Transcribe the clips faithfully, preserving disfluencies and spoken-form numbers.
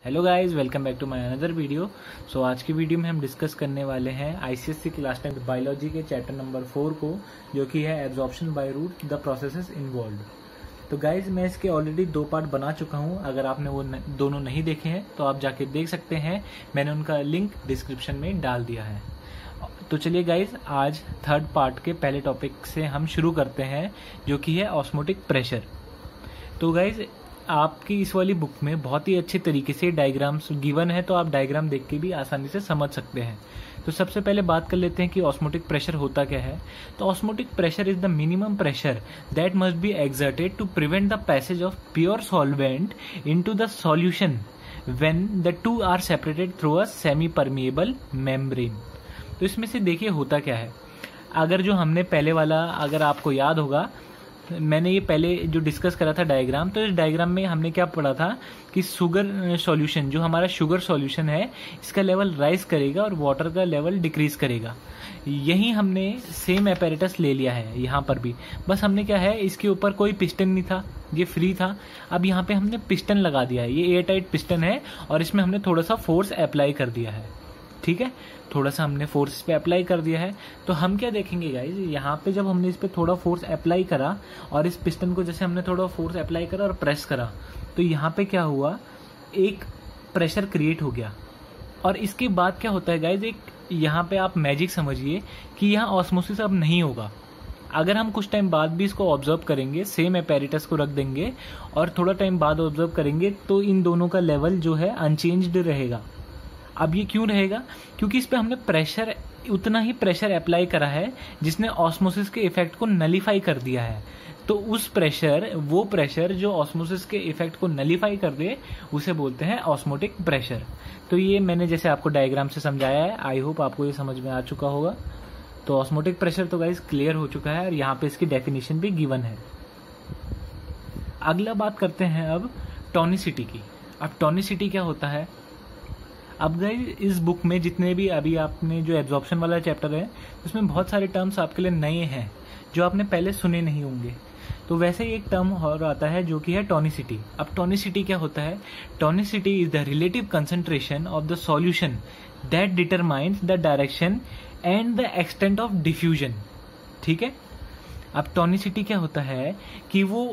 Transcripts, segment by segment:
Hello guys, welcome back to my another video. So आज की video में हम डिस्कस करने वाले हैं आईसीएससी क्लास टेंथ बायोलॉजी के चैप्टर नंबर फोर को, जो कि है absorption by root the processes involved. तो गाइज मैं इसके ऑलरेडी दो पार्ट बना चुका हूं। अगर आपने वो न, दोनों नहीं देखे हैं तो आप जाके देख सकते हैं, मैंने उनका लिंक डिस्क्रिप्शन में डाल दिया है। तो चलिए गाइज, आज थर्ड पार्ट के पहले टॉपिक से हम शुरू करते हैं, जो कि है ऑस्मोटिक प्रेशर। तो गाइज आपकी इस वाली बुक में बहुत ही अच्छे तरीके से डायग्राम्स गिवन है, तो आप डायग्राम देख के भी आसानी से समझ सकते हैं। तो सबसे पहले बात कर लेते हैं कि ऑस्मोटिक प्रेशर होता क्या है। तो osmotic pressure is the minimum pressure that must be exerted to prevent the passage of pure solvent into the solution when the two are separated through a semi permeable membrane. तो इसमें से देखिए होता क्या है। अगर जो हमने पहले वाला, अगर आपको याद होगा, मैंने ये पहले जो डिस्कस करा था डायग्राम, तो इस डायग्राम में हमने क्या पढ़ा था कि शुगर सॉल्यूशन, जो हमारा शुगर सॉल्यूशन है, इसका लेवल राइज करेगा और वाटर का लेवल डिक्रीज करेगा। यही हमने सेम एपेरेटस ले लिया है यहाँ पर भी। बस हमने क्या है, इसके ऊपर कोई पिस्टन नहीं था, ये फ्री था। अब यहाँ पे हमने पिस्टन लगा दिया है, ये एयर टाइट पिस्टन है और इसमें हमने थोड़ा सा फोर्स अप्लाई कर दिया है। ठीक है, थोड़ा सा हमने फोर्स पे अप्लाई कर दिया है। तो हम क्या देखेंगे गाइज, यहाँ पे जब हमने इस पे थोड़ा फोर्स अप्लाई करा और इस पिस्टन को जैसे हमने थोड़ा फोर्स अप्लाई करा और प्रेस करा, तो यहाँ पे क्या हुआ, एक प्रेशर क्रिएट हो गया। और इसके बाद क्या होता है गाइज, एक यहाँ पे आप मैजिक समझिए कि यहाँ ऑस्मोसिस अब नहीं होगा। अगर हम कुछ टाइम बाद भी इसको ऑब्जर्व करेंगे, सेम एपेरेटस को रख देंगे और थोड़ा टाइम बाद ऑब्जर्व करेंगे, तो इन दोनों का लेवल जो है अनचेंज्ड रहेगा। अब ये क्यों रहेगा? क्योंकि इस पे हमने प्रेशर, उतना ही प्रेशर अप्लाई करा है जिसने ऑस्मोसिस के इफेक्ट को नलीफाई कर दिया है। तो उस प्रेशर, वो प्रेशर जो ऑस्मोसिस के इफेक्ट को नलीफाई कर दे, उसे बोलते हैं ऑस्मोटिक प्रेशर। तो ये मैंने जैसे आपको डायग्राम से समझाया है, आई होप आपको ये समझ में आ चुका होगा। तो ऑस्मोटिक प्रेशर तो गाइस क्लियर हो चुका है और यहाँ पे इसकी डेफिनेशन भी गिवन है। अगला बात करते हैं अब टॉनिसिटी की। अब टॉनिसिटी क्या होता है? अब गाइस इस बुक में जितने भी अभी आपने जो एब्जॉर्प्शन वाला चैप्टर है, उसमें बहुत सारे टर्म्स आपके लिए नए हैं जो आपने पहले सुने नहीं होंगे। तो वैसे ही एक टर्म और आता है जो कि है टॉनिसिटी। अब टॉनिसिटी क्या होता है? Tonicity is the relative concentration of the solution that determines the direction and the extent of diffusion. ठीक है, अब टॉनिसिटी क्या होता है कि वो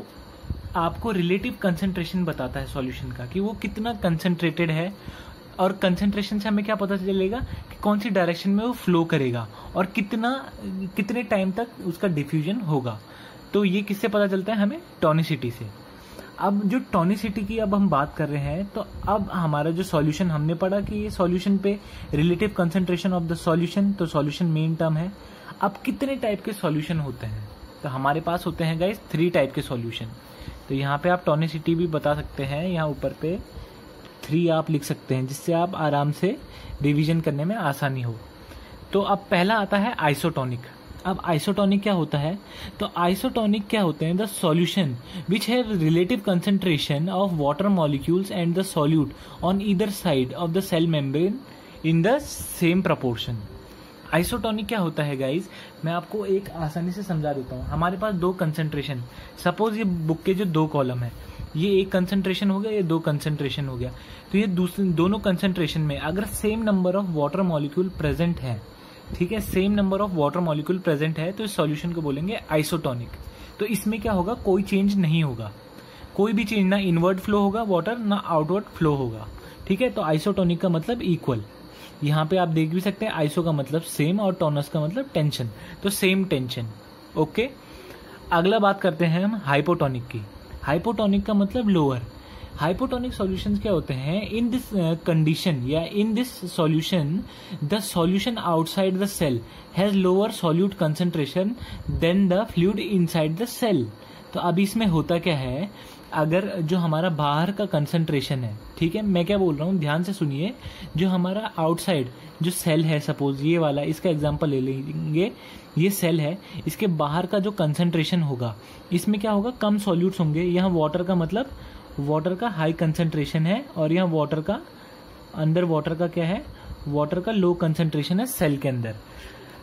आपको रिलेटिव कंसंट्रेशन बताता है सॉल्यूशन का, कि वो कितना कंसंट्रेटेड है। और कंसंट्रेशन से हमें क्या पता चलेगा कि कौन सी डायरेक्शन में वो फ्लो करेगा और कितना कितने टाइम तक उसका डिफ्यूजन होगा। तो ये किससे पता चलता है? हमें टॉनिसिटी से। अब जो टॉनिसिटी की अब हम बात कर रहे हैं, तो अब हमारा जो सॉल्यूशन हमने पढ़ा कि ये सॉल्यूशन पे relative concentration of the solution, तो सॉल्यूशन मेन टर्म है। अब कितने टाइप के सॉल्यूशन होते हैं? तो हमारे पास होते हैं गाइस थ्री टाइप के सॉल्यूशन। तो यहाँ पे आप टॉनिसिटी भी बता सकते हैं, यहाँ ऊपर पे थ्री आप लिख सकते हैं, जिससे आप आराम से रिवीजन करने में आसानी हो। तो अब पहला आता है आइसोटोनिक। अब आइसोटोनिक क्या होता है? तो आइसोटोनिक क्या होते हैं? The solution which have relative concentration of water molecules and the solute on either side of the cell membrane in the same proportion. Isotonic क्या होता है गाइज, मैं आपको एक आसानी से समझा देता हूँ। हमारे पास दो कंसंट्रेशन, सपोज ये बुक के जो दो कॉलम है, ये एक कंसंट्रेशन हो गया, ये दो कंसंट्रेशन हो गया। तो ये दूसरे दोनों कंसंट्रेशन में अगर same number of water molecule present है, ठीक है, same number of water molecule present है, तो इस सॉल्यूशन को बोलेंगे आइसोटोनिक। तो इसमें क्या होगा, कोई चेंज नहीं होगा, कोई भी चेंज, ना इनवर्ड फ्लो होगा वाटर, ना आउटवर्ड फ्लो होगा। ठीक है, तो आइसोटोनिक का मतलब इक्वल। यहाँ पे आप देख भी सकते हैं, आइसो का मतलब सेम और टोनस का मतलब टेंशन, तो सेम टेंशन। ओके, अगला बात करते हैं हम हाइपोटोनिक की। हाइपोटोनिक का मतलब लोअर। हाइपोटोनिक सॉल्यूशंस क्या होते हैं? इन दिस कंडीशन या in this solution the solution outside the cell has lower solute concentration than the fluid inside the cell. तो अब इसमें होता क्या है, अगर जो हमारा बाहर का कंसंट्रेशन है, ठीक है, मैं क्या बोल रहा हूँ ध्यान से सुनिए, जो हमारा आउटसाइड जो सेल है, सपोज ये वाला, इसका एग्जांपल ले लेंगे, ये सेल है, इसके बाहर का जो कंसंट्रेशन होगा, इसमें क्या होगा, कम सॉल्यूट्स होंगे। यहाँ वाटर का मतलब वाटर का हाई कंसंट्रेशन है और यहाँ वाटर का, अंदर वाटर का क्या है, वाटर का लो कंसंट्रेशन है सेल के अंदर।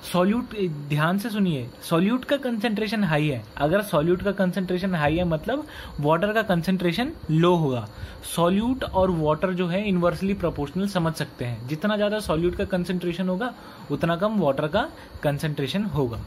सॉल्यूट, ध्यान से सुनिए, सॉल्यूट का कंसंट्रेशन हाई है। अगर सॉल्यूट का कंसंट्रेशन हाई है मतलब वाटर का कंसंट्रेशन लो होगा। सॉल्यूट और वाटर जो है इनवर्सली प्रोपोर्शनल समझ सकते हैं, जितना ज्यादा सॉल्यूट का कंसंट्रेशन होगा उतना कम वाटर का कंसंट्रेशन होगा।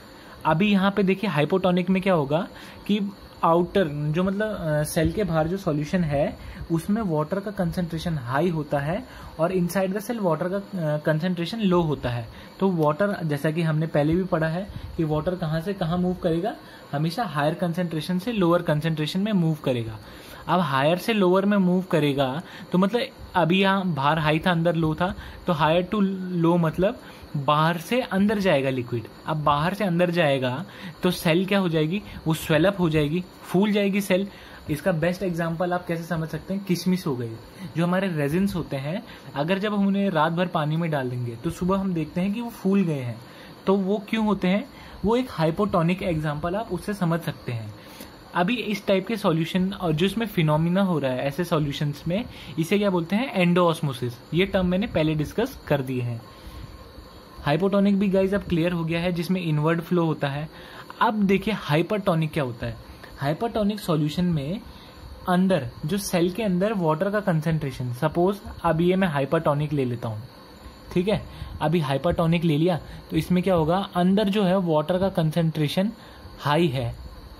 अभी यहाँ पे देखिए हाइपोटोनिक में क्या होगा कि आउटर जो मतलब सेल के बाहर जो सॉल्यूशन है उसमें वाटर का कंसंट्रेशन हाई होता है और इनसाइड द सेल वाटर का कंसंट्रेशन लो होता है। तो वाटर, जैसा कि हमने पहले भी पढ़ा है कि वाटर कहाँ से कहाँ मूव करेगा, हमेशा हायर कंसंट्रेशन से लोअर कंसंट्रेशन में मूव करेगा। अब हायर से लोअर में मूव करेगा तो मतलब अभी यहाँ बाहर हाई था अंदर लो था, तो हायर टू लो मतलब बाहर से अंदर जाएगा लिक्विड। अब बाहर से अंदर जाएगा तो सेल क्या हो जाएगी, वो स्वेलअप हो जाएगी, फूल जाएगी सेल। इसका बेस्ट एग्जांपल आप कैसे समझ सकते हैं, किशमिश हो गई। जो हमारे रेजिन्स होते हैं, अगर जब हम उन्हें रात भर पानी में डाल देंगे तो सुबह हम देखते हैं कि वो फूल गए हैं। तो वो क्यों होते हैं, वो एक हाइपोटोनिक एग्जाम्पल आप उससे समझ सकते हैं। अभी इस टाइप के सॉल्यूशन और जो इसमें फिनोमिना हो रहा है ऐसे सॉल्यूशंस में, इसे क्या बोलते हैं, एंडोऑस्मोसिस। ये टर्म मैंने पहले डिस्कस कर दिए हैं। हाइपोटोनिक भी गाइज अब क्लियर हो गया है, जिसमें इनवर्ड फ्लो होता है। अब देखिए हाइपरटोनिक क्या होता है। हाइपरटोनिक सॉल्यूशन में अंदर जो सेल के अंदर वाटर का कंसंट्रेशन, सपोज अब ये मैं हाइपरटोनिक ले लेता हूँ, ठीक है, अभी हाइपरटोनिक ले लिया तो इसमें क्या होगा, अंदर जो है वाटर का कंसंट्रेशन हाई है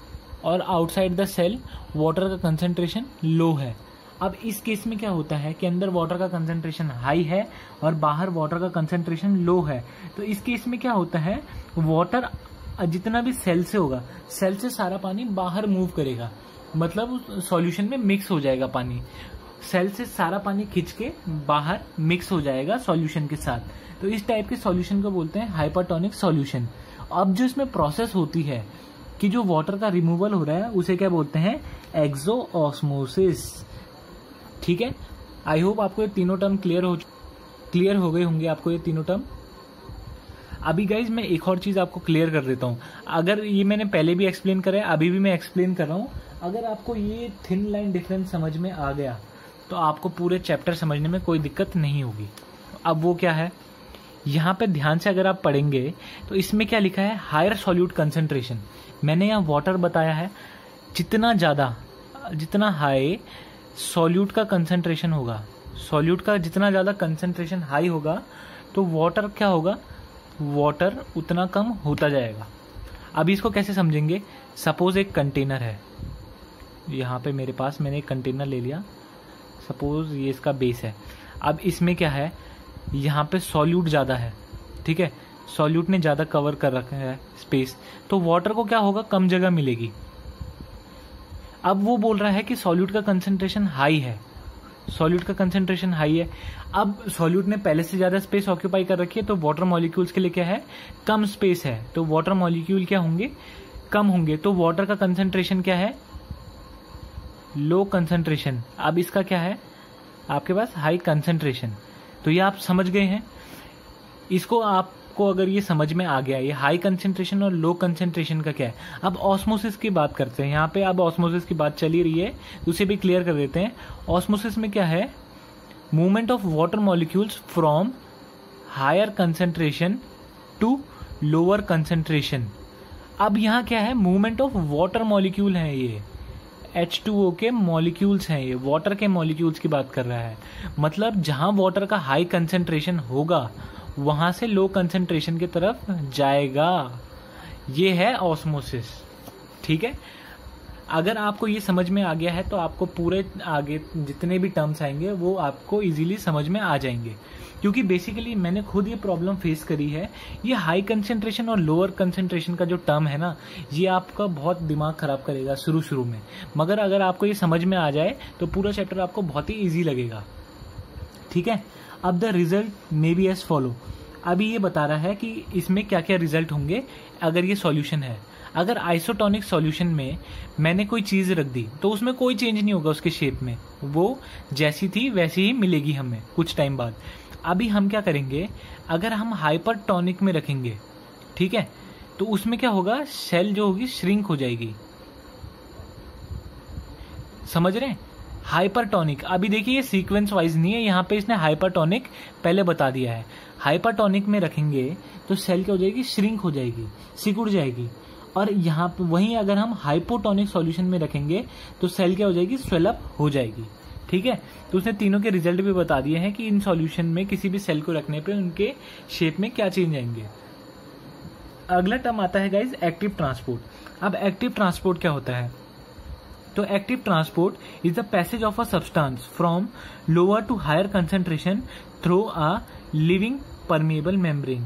और आउटसाइड द सेल वाटर का कंसंट्रेशन लो है। अब इस केस में क्या होता है कि अंदर वाटर का कंसंट्रेशन हाई है और बाहर वाटर का कंसंट्रेशन लो है। तो इस केस में क्या होता है, वाटर जितना भी सेल से होगा, सेल से सारा पानी बाहर मूव करेगा, मतलब सॉल्यूशन में मिक्स हो जाएगा पानी। सेल से सारा पानी खींच के बाहर मिक्स हो जाएगा सॉल्यूशन के साथ। तो इस टाइप के सॉल्यूशन को बोलते हैं हाइपरटोनिक सॉल्यूशन। अब जो इसमें प्रोसेस होती है कि जो वाटर का रिमूवल हो रहा है उसे क्या बोलते हैं, एक्सोऑस्मोसिस। ठीक है, आई होप आपको ये तीनों टर्म क्लियर हो क्लियर हो गए होंगे आपको ये तीनों टर्म। अभी गाइज मैं एक और चीज आपको क्लियर कर देता हूँ। अगर ये मैंने पहले भी एक्सप्लेन करा है, अभी भी मैं एक्सप्लेन कर रहा हूँ। अगर आपको ये थिन लाइन डिफरेंस समझ में आ गया तो आपको पूरे चैप्टर समझने में कोई दिक्कत नहीं होगी। अब वो क्या है, यहाँ पे ध्यान से अगर आप पढ़ेंगे तो इसमें क्या लिखा है, हायर सॉल्यूट कंसंट्रेशन। मैंने यहाँ वाटर बताया है, जितना ज्यादा जितना हाई सॉल्यूट का कंसंट्रेशन होगा, सॉल्यूट का जितना ज्यादा कंसंट्रेशन हाई होगा तो वाटर क्या होगा, वाटर उतना कम होता जाएगा। अभी इसको कैसे समझेंगे, सपोज एक कंटेनर है, यहाँ पे मेरे पास मैंने एक कंटेनर ले लिया, सपोज ये इसका बेस है। अब इसमें क्या है, यहाँ पे सॉल्यूट ज़्यादा है, ठीक है, सॉल्यूट ने ज़्यादा कवर कर रखा है स्पेस, तो वाटर को क्या होगा, कम जगह मिलेगी। अब वो बोल रहा है कि सॉल्यूट का कंसंट्रेशन हाई है, सॉल्यूट का कंसंट्रेशन हाई है। अब सॉल्यूट ने पहले से ज्यादा स्पेस ऑक्यूपाई कर रखी है तो वाटर मॉलिक्यूल्स के लिए क्या है, कम स्पेस है, तो वाटर मॉलिक्यूल क्या होंगे, कम होंगे। तो वाटर का कंसंट्रेशन क्या है, लो कंसंट्रेशन। अब इसका क्या है आपके पास, हाई कंसंट्रेशन। तो ये आप समझ गए हैं। इसको आपको अगर ये समझ में आ गया, ये हाई कंसंट्रेशन और लो कंसंट्रेशन का क्या है। अब ऑस्मोसिस की बात करते हैं यहाँ पे। अब ऑस्मोसिस की बात चली रही है तो उसे भी क्लियर कर देते हैं। ऑस्मोसिस में क्या है, movement of water molecules from higher concentration to lower concentration. अब यहाँ क्या है, मूवमेंट ऑफ वाटर मॉलिक्यूल है, ये एच टू ओ के मॉलिक्यूल्स हैं, ये वाटर के मॉलिक्यूल्स की बात कर रहा है। मतलब जहां वाटर का हाई कंसंट्रेशन होगा वहां से लो कंसंट्रेशन की तरफ जाएगा। ये है ऑस्मोसिस। ठीक है, अगर आपको ये समझ में आ गया है तो आपको पूरे आगे जितने भी टर्म्स आएंगे वो आपको इजीली समझ में आ जाएंगे, क्योंकि बेसिकली मैंने खुद ये प्रॉब्लम फेस करी है। ये हाई कंसंट्रेशन और लोअर कंसंट्रेशन का जो टर्म है ना, ये आपका बहुत दिमाग खराब करेगा शुरू शुरू में, मगर अगर आपको ये समझ में आ जाए तो पूरा चैप्टर आपको बहुत ही ईजी लगेगा। ठीक है, अब the result may be as follow. अभी ये बता रहा है कि इसमें क्या क्या रिजल्ट होंगे अगर ये सॉल्यूशन है। अगर आइसोटोनिक सॉल्यूशन में मैंने कोई चीज रख दी तो उसमें कोई चेंज नहीं होगा उसके शेप में, वो जैसी थी वैसी ही मिलेगी हमें कुछ टाइम बाद। अभी हम क्या करेंगे, अगर हम हाइपरटोनिक में रखेंगे, ठीक है, तो उसमें क्या होगा, सेल जो होगी श्रिंक हो जाएगी। समझ रहे हैं, हाइपरटोनिक, अभी देखिए ये सीक्वेंस वाइज नहीं है, यहाँ पे इसने हाइपरटोनिक पहले बता दिया है। हाइपरटोनिक में रखेंगे तो सेल क्या हो जाएगी, श्रिंक हो जाएगी, सिकुड़ जाएगी। और यहाँ पे वहीं अगर हम हाइपोटोनिक सॉल्यूशन में रखेंगे तो सेल क्या हो जाएगी, स्वेलअप हो जाएगी। ठीक है, तो उसने तीनों के रिजल्ट भी बता दिए हैं कि इन सॉल्यूशन में किसी भी सेल को रखने पे उनके शेप में क्या चेंज आएंगे। अगला टर्म आता है गाइज एक्टिव ट्रांसपोर्ट। अब एक्टिव ट्रांसपोर्ट क्या होता है, तो active transport is the passage of a substance from lower to higher concentration through a living permeable membrane.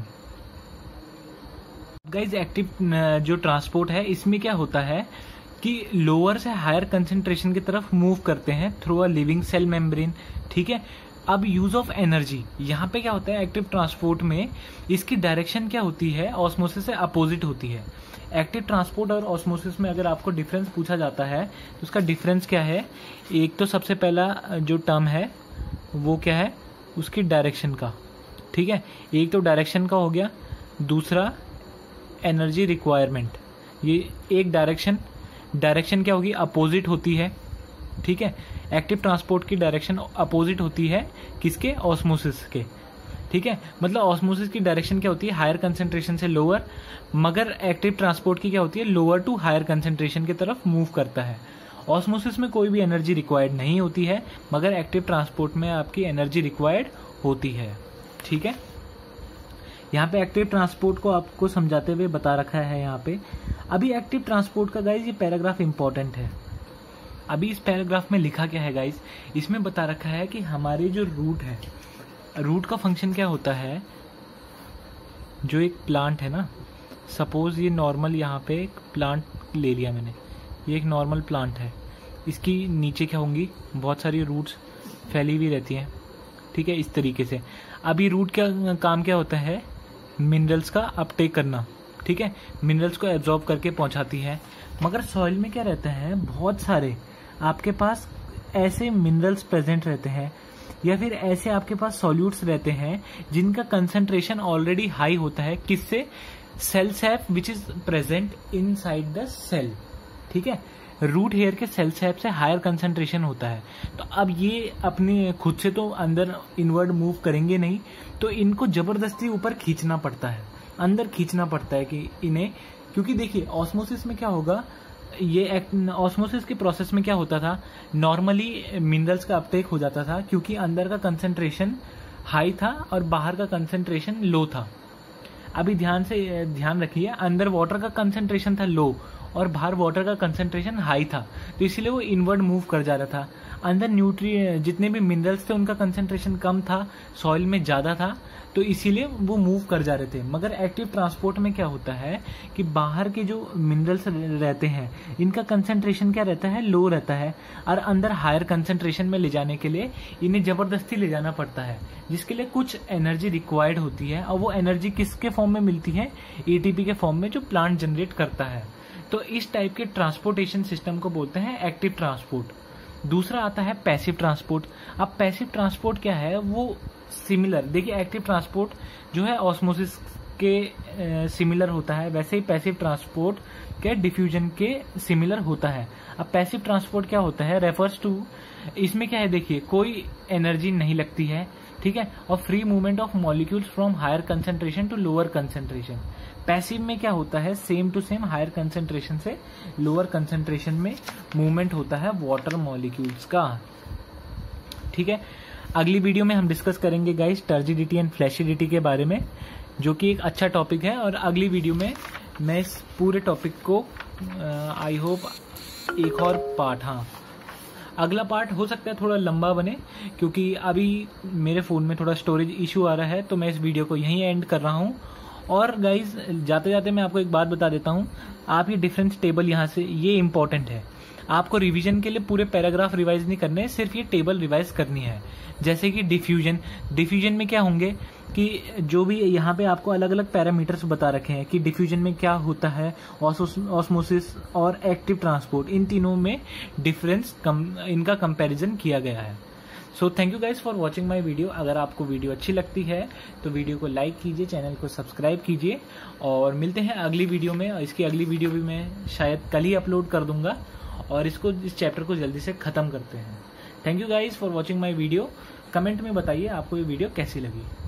Guys active जो ट्रांसपोर्ट है इसमें क्या होता है कि लोअर से हायर कंसेंट्रेशन की तरफ मूव करते हैं through a living cell membrane. ठीक है, अब यूज ऑफ एनर्जी, यहाँ पे क्या होता है एक्टिव ट्रांसपोर्ट में, इसकी डायरेक्शन क्या होती है, ऑस्मोसिस से अपोजिट होती है। एक्टिव ट्रांसपोर्ट और ऑस्मोसिस में अगर आपको डिफरेंस पूछा जाता है तो उसका डिफरेंस क्या है, एक तो सबसे पहला जो टर्म है वो क्या है, उसकी डायरेक्शन का। ठीक है, एक तो डायरेक्शन का हो गया, दूसरा एनर्जी रिक्वायरमेंट। ये एक डायरेक्शन, डायरेक्शन क्या होगी, अपोजिट होती है। ठीक है, एक्टिव ट्रांसपोर्ट की डायरेक्शन अपोजिट होती है किसके, ऑस्मोसिस के। ठीक है, मतलब ऑस्मोसिस की डायरेक्शन क्या होती है, हायर कंसेंट्रेशन से लोअर, मगर एक्टिव ट्रांसपोर्ट की क्या होती है, लोअर टू हायर कंसेंट्रेशन की तरफ मूव करता है। ऑस्मोसिस में कोई भी एनर्जी रिक्वायर्ड नहीं होती है, मगर एक्टिव ट्रांसपोर्ट में आपकी एनर्जी रिक्वायर्ड होती है। ठीक है, यहाँ पे एक्टिव ट्रांसपोर्ट को आपको समझाते हुए बता रखा है यहाँ पे। अभी एक्टिव ट्रांसपोर्ट का गाइज ये पैराग्राफ इंपॉर्टेंट है। अभी इस पैराग्राफ में लिखा क्या है गाइज, इसमें बता रखा है कि हमारे जो रूट है, रूट का फंक्शन क्या होता है, जो एक प्लांट है ना, सपोज ये नॉर्मल यहाँ पे एक प्लांट ले लिया मैंने, ये एक नॉर्मल प्लांट है, इसकी नीचे क्या होंगी, बहुत सारी रूट्स फैली हुई रहती हैं। ठीक है, इस तरीके से। अभी रूट का काम क्या होता है, मिनरल्स का अपटेक करना। ठीक है, मिनरल्स को एब्जॉर्ब करके पहुंचाती है। मगर सॉइल में क्या रहता है, बहुत सारे आपके पास ऐसे मिनरल्स प्रेजेंट रहते हैं या फिर ऐसे आपके पास सॉल्यूट्स रहते हैं जिनका कंसंट्रेशन ऑलरेडी हाई होता है, किससे, cell sap which is present inside the cell. ठीक है, रूट हेयर के सेल सैप से हायर कंसंट्रेशन होता है। तो अब ये अपने खुद से तो अंदर इनवर्ड मूव करेंगे नहीं, तो इनको जबरदस्ती ऊपर खींचना पड़ता है, अंदर खींचना पड़ता है कि इन्हें, क्योंकि देखिए ऑस्मोसिस में क्या होगा, ये ऑस्मोसिस के प्रोसेस में क्या होता था, नॉर्मली मिनरल्स का अपटेक हो जाता था क्योंकि अंदर का कंसंट्रेशन हाई था और बाहर का कंसंट्रेशन लो था। अभी ध्यान से ध्यान रखिए, अंदर वाटर का कंसंट्रेशन था लो और बाहर वाटर का कंसंट्रेशन हाई था, तो इसीलिए वो इनवर्ड मूव कर जा रहा था। अंदर न्यूट्री जितने भी मिनरल्स थे उनका कंसंट्रेशन कम था, सॉइल में ज़्यादा था, तो इसीलिए वो मूव कर जा रहे थे। मगर एक्टिव ट्रांसपोर्ट में क्या होता है कि बाहर के जो मिनरल्स रहते हैं इनका कंसंट्रेशन क्या रहता है, लो रहता है, और अंदर हायर कंसंट्रेशन में ले जाने के लिए इन्हें जबरदस्ती ले जाना पड़ता है, जिसके लिए कुछ एनर्जी रिक्वायर्ड होती है। और वो एनर्जी किसके फॉर्म में मिलती है, एटीपी के फॉर्म में, जो प्लांट जनरेट करता है। तो इस टाइप के ट्रांसपोर्टेशन सिस्टम को बोलते हैं एक्टिव ट्रांसपोर्ट। दूसरा आता है पैसिव ट्रांसपोर्ट। अब पैसिव ट्रांसपोर्ट क्या है, वो सिमिलर, देखिए एक्टिव ट्रांसपोर्ट जो है ऑस्मोसिस के सिमिलर होता है, वैसे ही पैसिव ट्रांसपोर्ट के डिफ्यूजन के सिमिलर होता है। अब पैसिव ट्रांसपोर्ट क्या होता है, रेफर्स टू, इसमें क्या है, देखिए कोई एनर्जी नहीं लगती है। ठीक है, और free movement of molecules from higher concentration to lower concentration. Passive में क्या होता है, same to same higher concentration से लोअर कंसेंट्रेशन में मूवमेंट होता है वाटर मॉलिक्यूल्स का। ठीक है, अगली वीडियो में हम डिस्कस करेंगे गाइस टर्जिडिटी एंड फ्लैशिडिटी के बारे में, जो कि एक अच्छा टॉपिक है। और अगली वीडियो में मैं इस पूरे टॉपिक को आई होप एक और पार्ट, हाँ अगला पार्ट हो सकता है थोड़ा लंबा बने, क्योंकि अभी मेरे फ़ोन में थोड़ा स्टोरेज इशू आ रहा है, तो मैं इस वीडियो को यहीं एंड कर रहा हूँ। और गाइज जाते जाते मैं आपको एक बात बता देता हूँ, आप ये डिफरेंस टेबल यहाँ से, ये इंपॉर्टेंट है, आपको रिवीजन के लिए पूरे पैराग्राफ रिवाइज नहीं करने, सिर्फ ये टेबल रिवाइज करनी है। जैसे कि डिफ्यूजन, डिफ्यूजन में क्या होंगे कि जो भी यहाँ पे आपको अलग अलग पैरामीटर्स बता रखे हैं कि डिफ्यूजन में क्या होता है, ऑस्मोसिस और एक्टिव ट्रांसपोर्ट, इन तीनों में डिफरेंस कम, इनका कंपैरिजन किया गया है। So thank you guys for watching my video. अगर आपको वीडियो अच्छी लगती है तो वीडियो को लाइक कीजिए, चैनल को सब्सक्राइब कीजिए, और मिलते हैं अगली वीडियो में। इसकी अगली वीडियो भी मैं शायद कल ही अपलोड कर दूंगा, और इसको, इस चैप्टर को जल्दी से ख़त्म करते हैं। Thank you guys for watching my video. Comment में बताइए आपको ये वीडियो कैसी लगी।